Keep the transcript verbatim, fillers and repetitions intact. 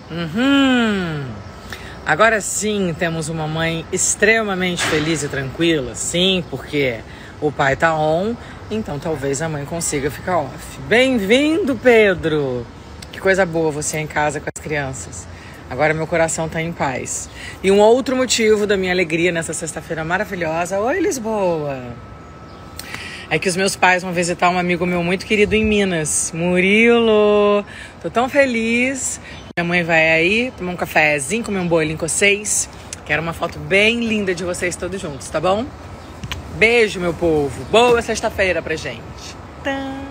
Uhum. Agora sim temos uma mãe extremamente feliz e tranquila. Sim, porque o pai tá on, então talvez a mãe consiga ficar off. Bem-vindo, Pedro! Que coisa boa você em casa com as crianças. Agora meu coração tá em paz. E um outro motivo da minha alegria nessa sexta-feira maravilhosa... Oi, Lisboa! É que os meus pais vão visitar um amigo meu muito querido em Minas. Murilo! Tô tão feliz. Minha mãe vai aí tomar um cafezinho, comer um bolinho com vocês. Quero uma foto bem linda de vocês todos juntos, tá bom? Beijo, meu povo. Boa sexta-feira pra gente. Tã.